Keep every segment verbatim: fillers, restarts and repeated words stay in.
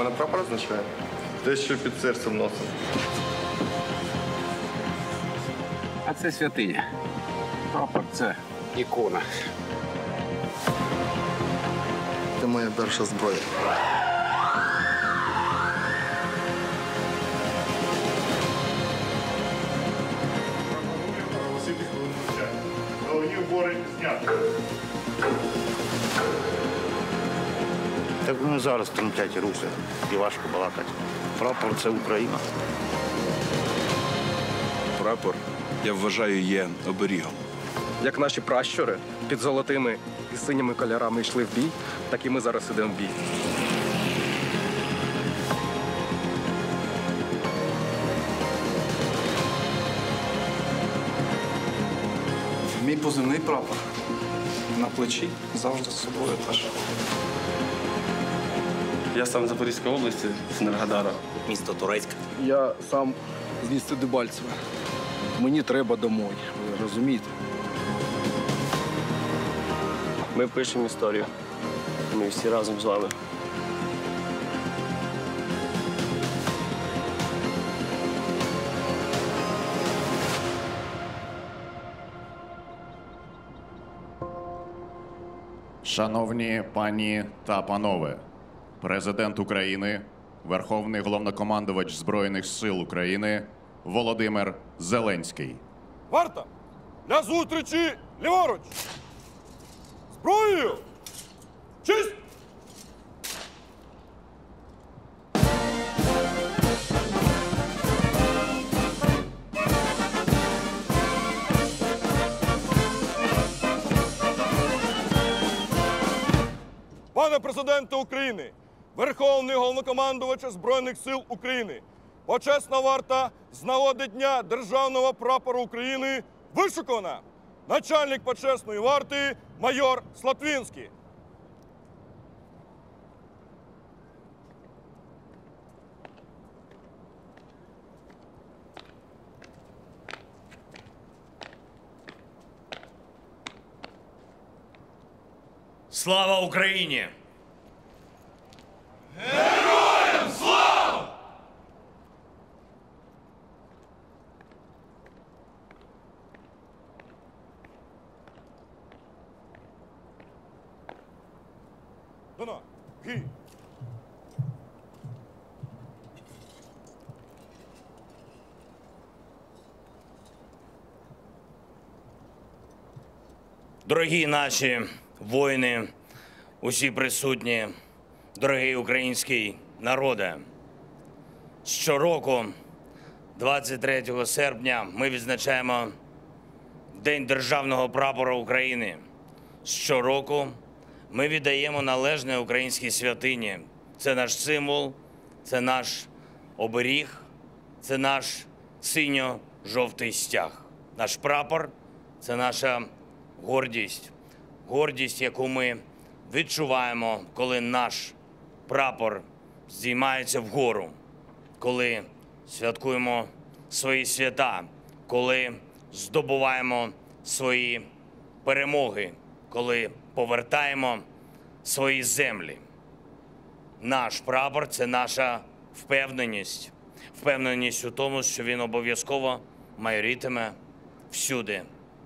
мене прапор означає? Те, що під серцем носом. А це святиня. Прапор – це ікона. Це моя перша зброя. Головні убори зняти. Так вони зараз тремтять руки і важко балакати. Прапор – це Україна. Прапор, я вважаю, є оберігом. Як наші пращури під золотими і синіми кольорами йшли в бій, так і ми зараз ідемо в бій. Мій позивний прапор на плечі завжди з собою теж. Я сам з Запорізької області, з Енергодара. Місто Турецьк. Я сам з міста Дебальцеве. Мені треба домой, ви розумієте? Ми пишемо історію. Ми всі разом з вами. Шановні пані та панове, Президент України, Верховний Головнокомандувач Збройних сил України Володимир Зеленський. Варта! Для зустрічі ліворуч! Зброєю! Чисть! Пане Президенте України, Верховний Головнокомандувач Збройних сил України, почесна варта з нагоди Дня Державного прапору України вишукана. Начальник почесної варти майор Слатвінський. Слава Україні! Героям слава! Дона, гі. Дорогі наші воїни, усі присутні, дорогий український народе. Щороку, двадцять третього серпня, ми відзначаємо День Державного прапора України. Щороку ми віддаємо належне українській святині. Це наш символ, це наш оберіг, це наш синьо-жовтий стяг. Наш прапор – це наша гордість. Гордість, яку ми відчуваємо, коли наш прапор здіймається вгору, коли святкуємо свої свята, коли здобуваємо свої перемоги, коли повертаємо свої землі. Наш прапор – це наша впевненість. Впевненість у тому, що він обов'язково майорітиме всюди,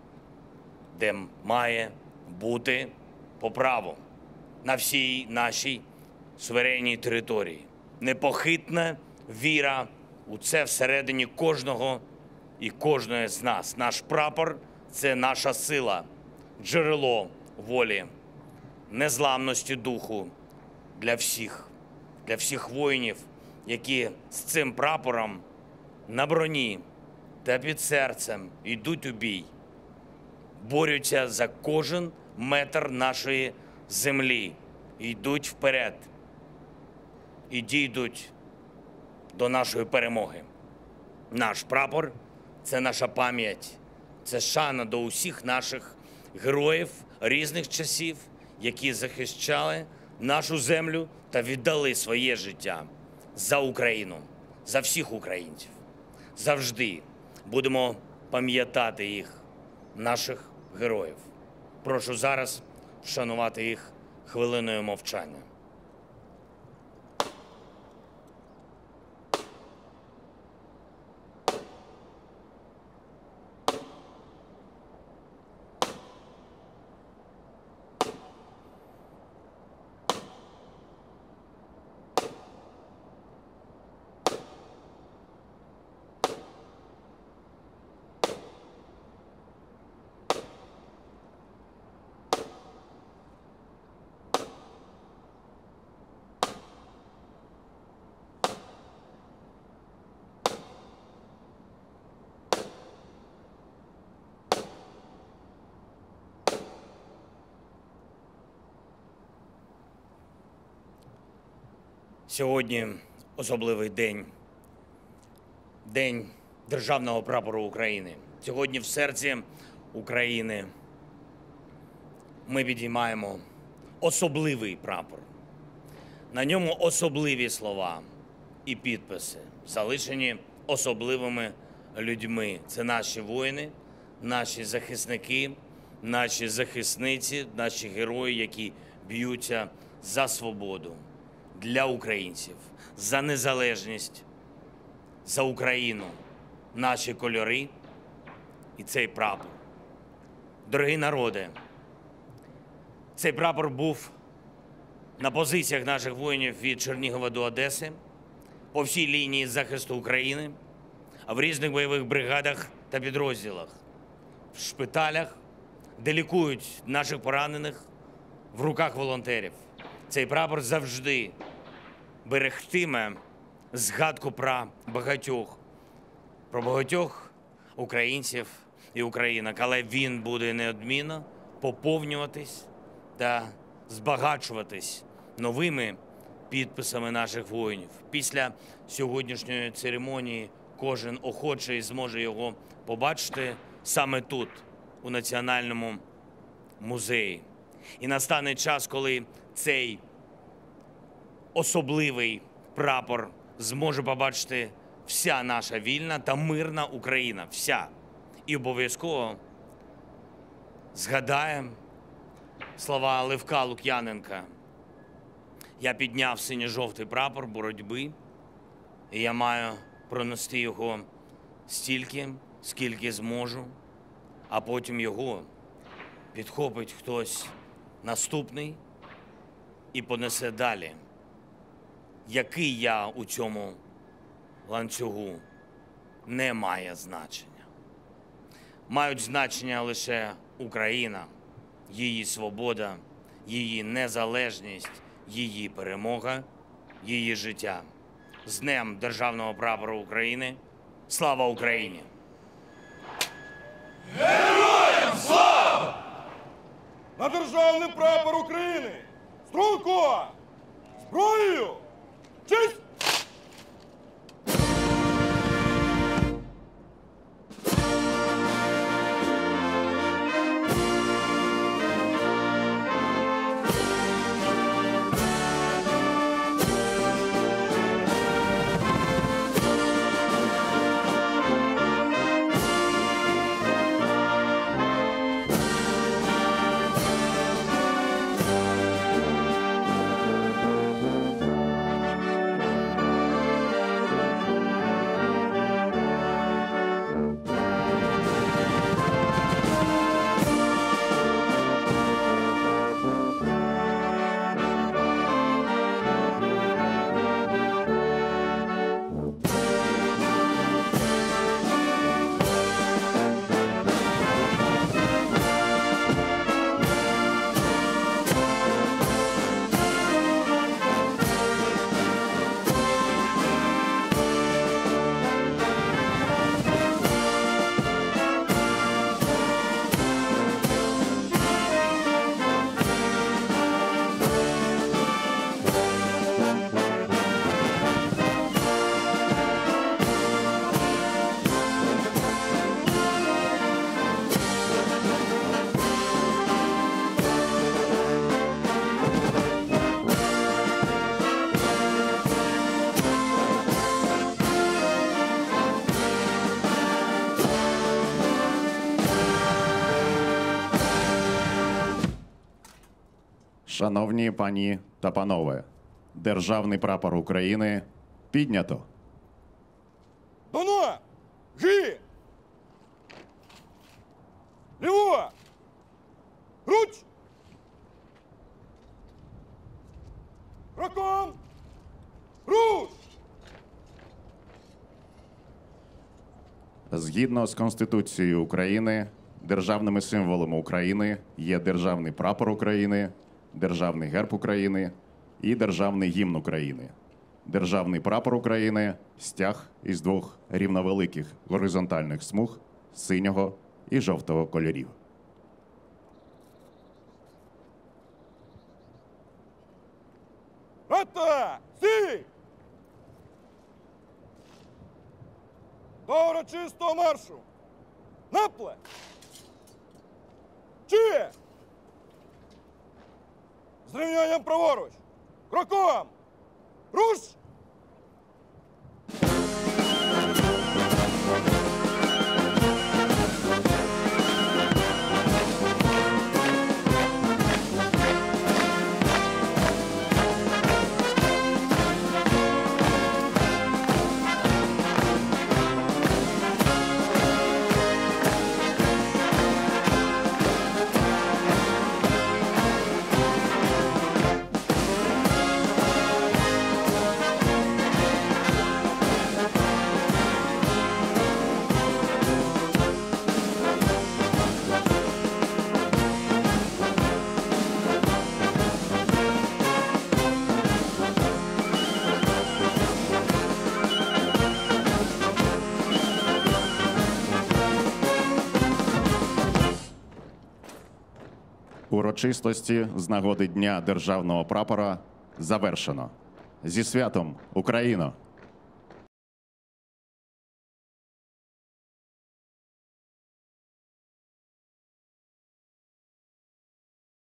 де має бути по праву, на всій нашій суверенній території. Непохитна віра у це всередині кожного і кожної з нас. Наш прапор – це наша сила, джерело волі, незламності духу для всіх, для всіх воїнів, які з цим прапором на броні та під серцем йдуть у бій, борються за кожен метр нашої землі, йдуть вперед і дійдуть до нашої перемоги. Наш прапор – це наша пам'ять, це шана до усіх наших героїв різних часів, які захищали нашу землю та віддали своє життя за Україну, за всіх українців. Завжди будемо пам'ятати їх, наших героїв. Прошу зараз вшанувати їх хвилиною мовчання. Сьогодні особливий день. День Державного прапору України. Сьогодні в серці України ми підіймаємо особливий прапор. На ньому особливі слова і підписи, залишені особливими людьми. Це наші воїни, наші захисники, наші захисниці, наші герої, які б'ються за свободу для українців, за незалежність, за Україну, наші кольори і цей прапор. Дорогі народи, цей прапор був на позиціях наших воїнів від Чернігова до Одеси, по всій лінії захисту України, в різних бойових бригадах та підрозділах, в шпиталях, де лікують наших поранених, в руках волонтерів. Цей прапор завжди берегтиме згадку про багатьох, про багатьох українців і українок, але він буде неодмінно поповнюватись та збагачуватись новими підписами наших воїнів. Після сьогоднішньої церемонії кожен охочий зможе його побачити саме тут, у Національному музеї. І настане час, коли цей особливий прапор зможе побачити вся наша вільна та мирна Україна. Вся. І обов'язково згадаємо слова Левка Лук'яненка. Я підняв синьо-жовтий прапор боротьби, і я маю пронести його стільки, скільки зможу, а потім його підхопить хтось наступний і понесе далі. Який я у цьому ланцюгу, не має значення. Мають значення лише Україна, її свобода, її незалежність, її перемога, її життя. З Днем Державного прапору України. Слава Україні! Героям слава! На Державний прапор України! Струнко! Зброєю! Честь! Шановні пані та панове, Державний прапор України піднято. Дона! Гі! Ліво! Руч! Роком! Руч! Згідно з Конституцією України, державними символами України є Державний прапор України, Державний герб України і Державний гімн України. Державний прапор України – стяг із двох рівновеликих горизонтальних смуг синього і жовтого кольорів. Ата! Сі! до урочистого маршу. Напле! Чи! З рівнянням праворуч! Кроком! Руш! Урочистості з нагоди Дня державного прапора завершено. Зі святом, Україно!